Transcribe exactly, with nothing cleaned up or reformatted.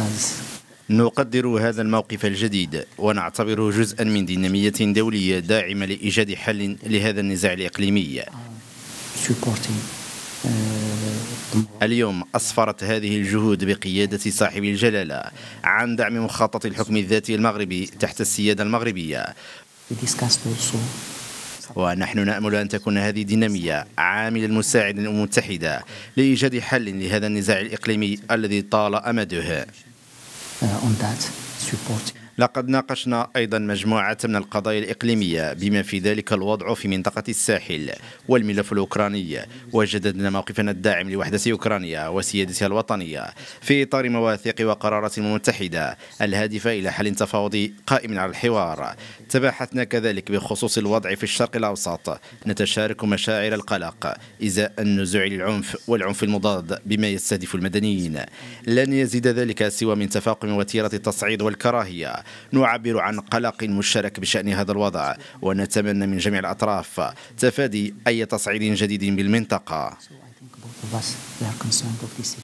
نقدر هذا الموقف الجديد ونعتبره جزءا من دينامية دولية داعمة لإيجاد حل لهذا النزاع الإقليمي. اليوم أسفرت هذه الجهود بقيادة صاحب الجلالة عن دعم مخطط الحكم الذاتي المغربي تحت السيادة المغربية، ونحن نأمل أن تكون هذه الدينامية عاملا مساعدا ومتحدا لإيجاد حل لهذا النزاع الإقليمي الذي طال أمده. لقد ناقشنا أيضا مجموعة من القضايا الإقليمية بما في ذلك الوضع في منطقة الساحل والملف الأوكراني، وجددنا موقفنا الداعم لوحدة أوكرانيا وسيادتها الوطنية في إطار مواثيق وقرارات متحدة الهادفة إلى حل تفاوضي قائم على الحوار. تباحثنا كذلك بخصوص الوضع في الشرق الأوسط، نتشارك مشاعر القلق إزاء النزوع للعنف والعنف المضاد بما يستهدف المدنيين. لن يزيد ذلك سوى من تفاقم وتيرة التصعيد والكراهية. نعبر عن قلق مشترك بشأن هذا الوضع، ونتمنى من جميع الأطراف تفادي أي تصعيد جديد بالمنطقة.